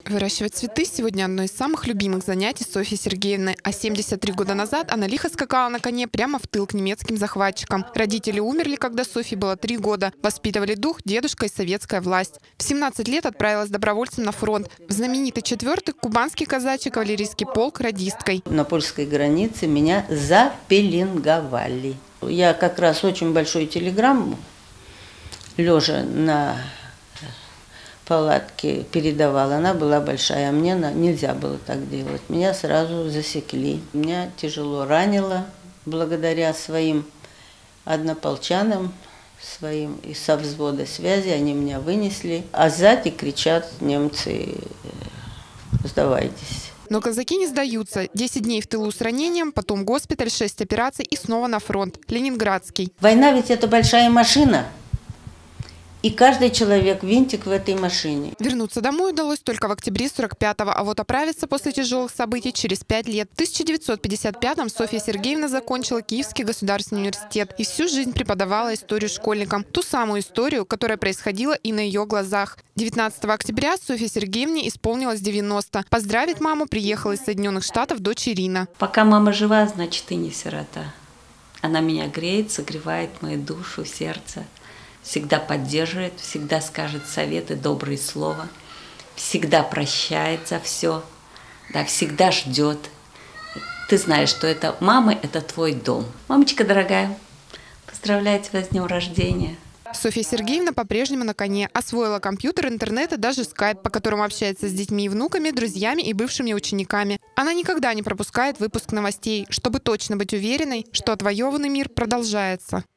Выращивать цветы сегодня одно из самых любимых занятий Софьи Сергеевны. А 73 года назад она лихо скакала на коне прямо в тыл к немецким захватчикам. Родители умерли, когда Софье было 3 года. Воспитывали дух дедушка и советская власть. В 17 лет отправилась добровольцем на фронт. В знаменитый 4-й кубанский казачий кавалерийский полк радисткой. На польской границе меня запеленговали. Я как раз очень большую телеграмму, лежа на палатке, передавала. Она была большая, а мне нельзя было так делать. Меня сразу засекли. Меня тяжело ранило благодаря своим однополчанам, своим и со взвода связи. Они меня вынесли. А сзади кричат немцы: «Сдавайтесь». Но казаки не сдаются. 10 дней в тылу с ранением, потом госпиталь, 6 операций и снова на фронт. Ленинградский. Война ведь это большая машина. И каждый человек винтик в этой машине. Вернуться домой удалось только в октябре 45-го, а вот оправиться после тяжелых событий через 5 лет. В 1955-м Софья Сергеевна закончила Киевский государственный университет и всю жизнь преподавала историю школьникам. Ту самую историю, которая происходила и на ее глазах. 19 октября Софье Сергеевне исполнилось 90. Поздравить маму приехала из Соединенных Штатов дочь Ирина. Пока мама жива, значит, и не сирота. Она меня греет, согревает мою душу, сердце. Всегда поддерживает, всегда скажет советы, добрые слова, всегда прощает за все, да, всегда ждет. Ты знаешь, что это мама – это твой дом. Мамочка дорогая, поздравляю тебя с днем рождения. Софья Сергеевна по-прежнему на коне. Освоила компьютер, интернет и даже скайп, по которому общается с детьми и внуками, друзьями и бывшими учениками. Она никогда не пропускает выпуск новостей, чтобы точно быть уверенной, что отвоеванный мир продолжается.